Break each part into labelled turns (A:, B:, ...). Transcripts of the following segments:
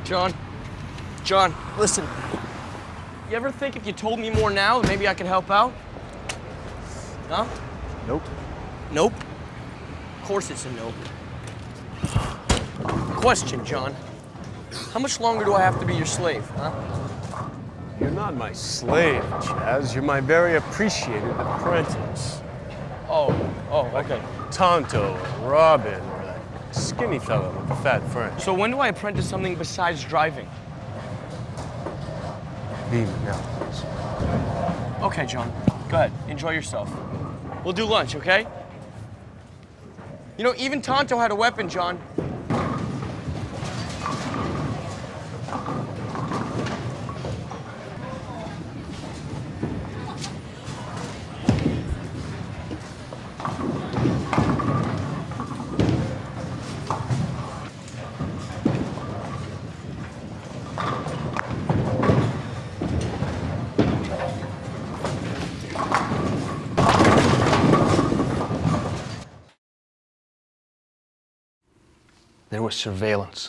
A: John, listen. You ever think if you told me more now, maybe I could help out? Huh?
B: Nope.
A: Nope? Of course it's a nope. Question, John. How much longer do I have to be your slave, huh?
B: You're not my slave, Chaz. You're my very appreciated apprentice.
A: Oh, okay.
B: Tonto, or Robin, or that skinny fellow with the fat friend.
A: So when do I apprentice something besides driving?
B: Leave it now, please.
A: Okay, John. Go ahead. Enjoy yourself. We'll do lunch, okay? You know, even Tonto had a weapon, John.
C: There was surveillance.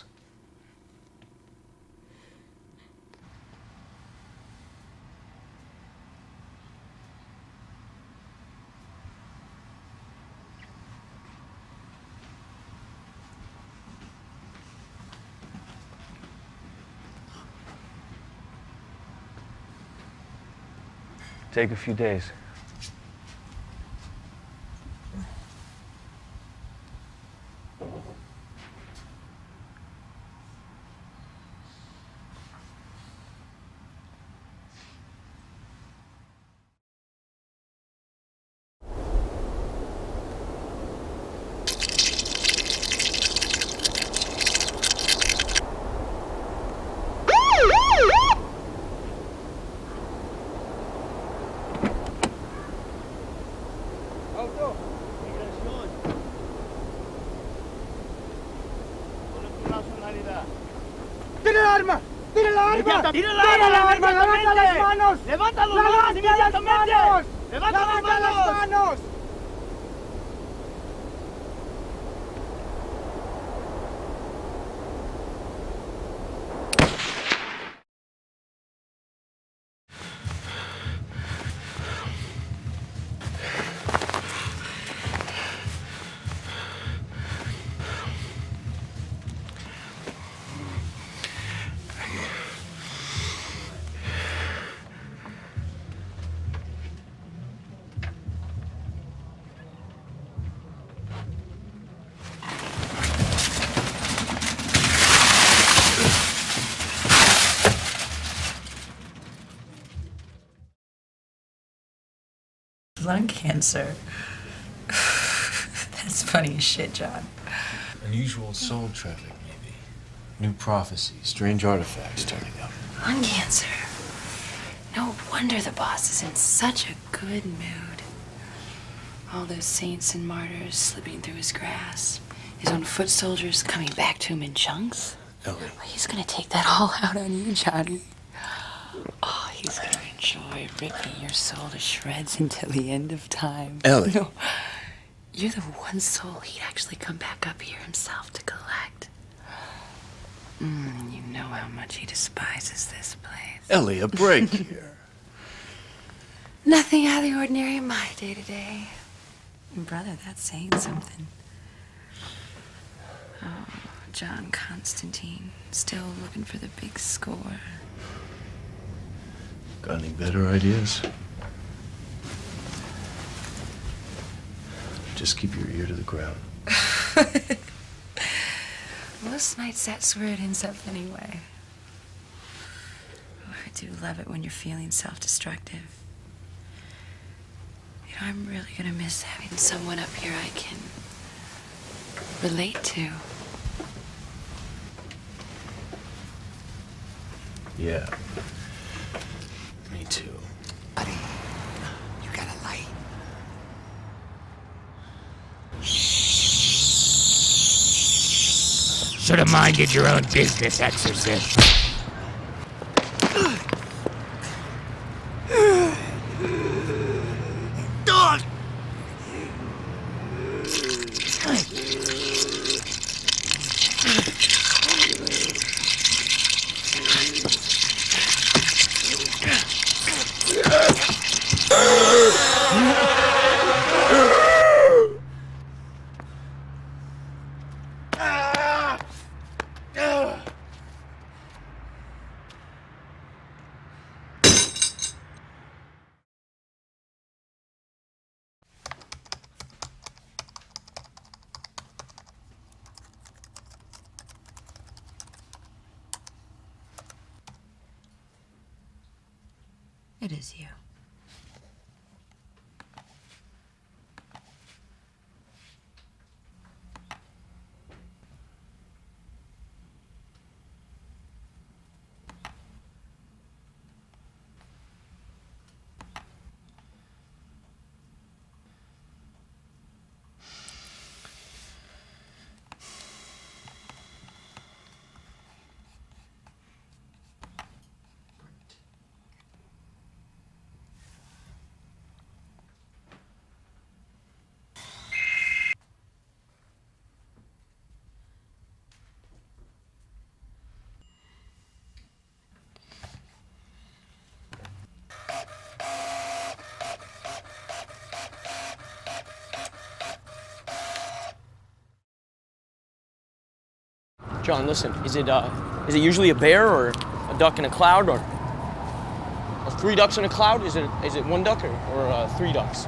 C: Take a few days.
D: ¡Tira el arma! ¡Tira el arma! ¡Tira el arma! ¡Levanta las manos! ¡Levanta las manos inmediatamente! ¡Levanta las manos!
E: Lung cancer. That's funny as shit, John.
F: Unusual soul traffic, maybe. New prophecies, strange artifacts turning up.
E: Lung cancer. No wonder the boss is in such a good mood. All those saints and martyrs slipping through his grasp. His own foot soldiers coming back to him in chunks.
F: Ellie.
E: Well, he's gonna take that all out on you, Johnny. Oh, he's gonna enjoy ripping your soul to shreds until the end of time.
F: Ellie.
E: No, you're the one soul he'd actually come back up here himself to collect. You know how much he despises this place.
F: Ellie, a break here.
E: Nothing out of the ordinary in my day-to-day. Brother, that's saying something. Oh, John Constantine, still looking for the big score.
F: Got any better ideas? Just keep your ear to the ground.
E: Most nights that's where it ends up anyway. Oh, I do love it when you're feeling self-destructive. You know, I'm really gonna miss having someone up here I can relate to.
F: Yeah. Me too.
D: Buddy, you got a light?
G: Should have minded your own business, exorcist.
D: Dog!
E: It is you.
A: John, listen, is it usually a bear or a duck in a cloud or three ducks in a cloud? Is it one duck or three ducks?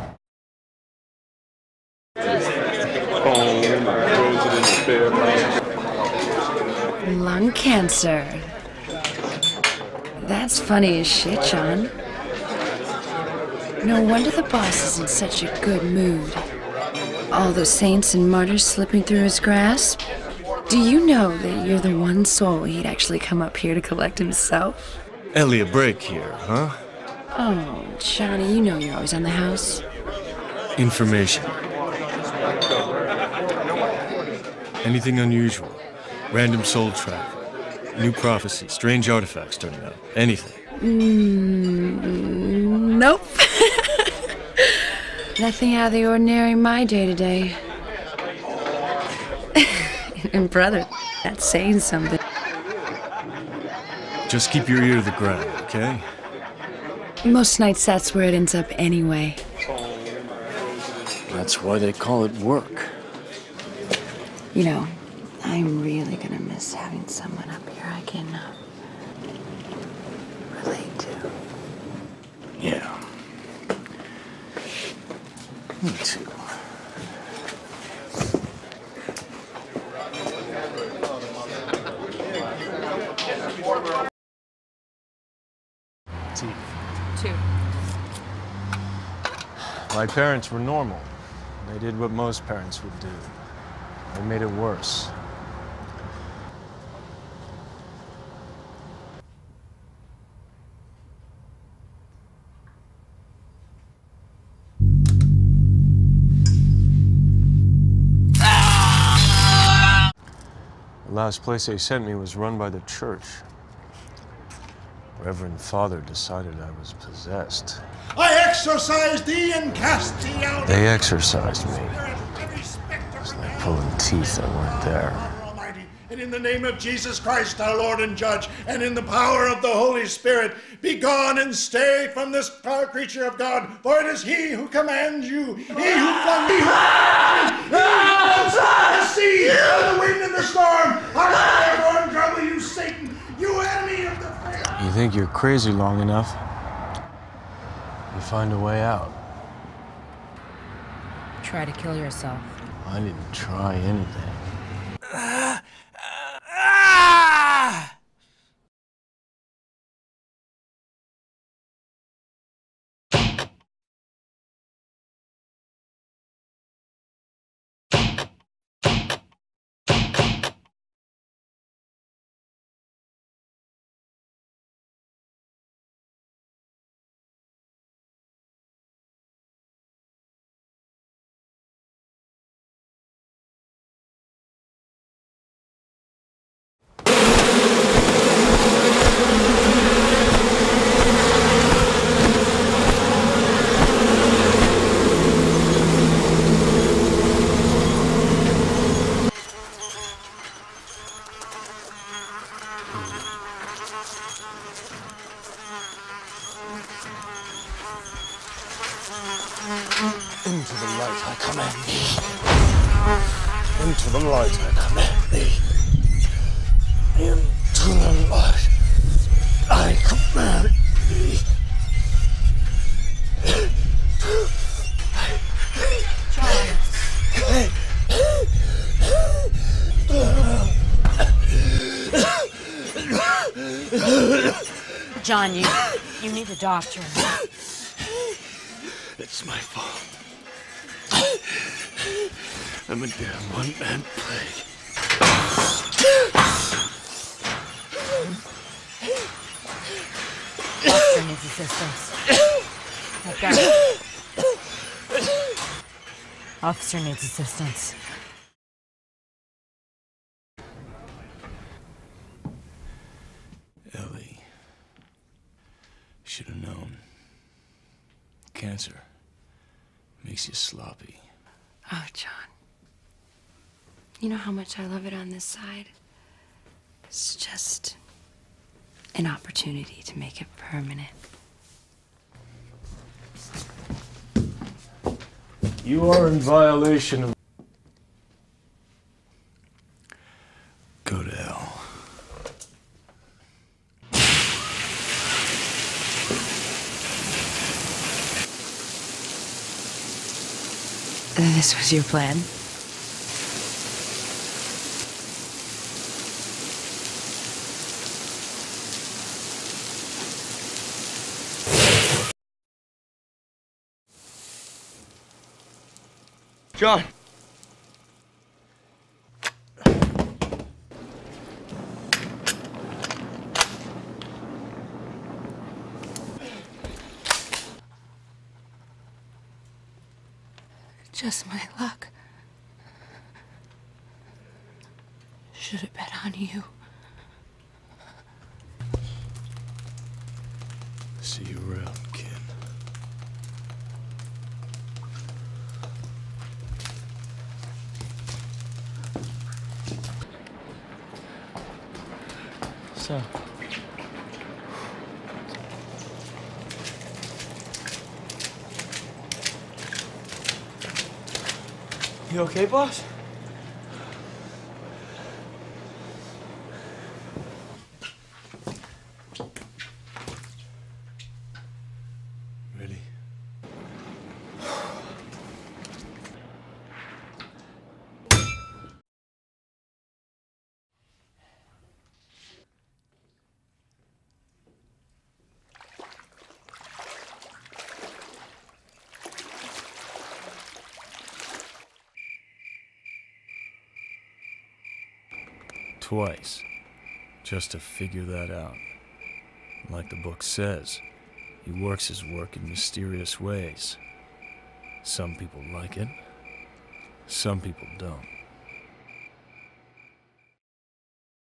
E: Lung cancer. That's funny as shit, John. No wonder the boss is in such a good mood. All those saints and martyrs slipping through his grasp. Do you know that you're the one soul he'd actually come up here to collect himself?
F: Elliot Brake here, huh?
E: Oh, Johnny, you know you're always on the house.
F: Information. Anything unusual? Random soul traffic? New prophecy? Strange artifacts turning up? Anything?
E: Nope. Nothing out of the ordinary in my day-to-day. And brother, that's saying something.
F: Just keep your ear to the ground, okay?
E: Most nights that's where it ends up anyway.
F: That's why they call it work.
E: You know, I'm really gonna miss having someone up here I can relate to.
F: Yeah. Me too.
E: Two.
B: My parents were normal. They did what most parents would do. They made it worse. The last place they sent me was run by the church. Reverend Father decided I was possessed.
H: I exorcise thee and cast thee out.
B: They exorcised me. It's like pulling teeth that weren't there.
H: Almighty, and in the name of Jesus Christ, our Lord and Judge, and in the power of the Holy Spirit, be gone and stay from this poor creature of God, for it is He who commands you, He who flung me, the sea, the wind and the storm. I am trouble, you Satan, you enemy of the faith.
B: You think you're crazy long enough, you find a way out.
I: Try to kill yourself.
B: I didn't try anything.
H: Into the light I command thee. Into the light I command thee. Into the light I command thee.
I: John, you need a doctor.
F: It's my fault. I'm a damn one-man plague.
I: Officer needs assistance. That guy. Officer needs assistance.
F: Ellie. Should have known. Cancer makes you sloppy.
E: Oh, John. You know how much I love it on this side? It's just an opportunity to make it permanent.
F: You are in violation of... Go to hell.
E: This was your plan?
A: John.
E: Just my luck. Should have bet on you.
F: See you around, kid.
A: So. You okay, boss?
F: Really? Twice, just to figure that out. Like the book says, he works his work in mysterious ways. Some people like it, some people don't.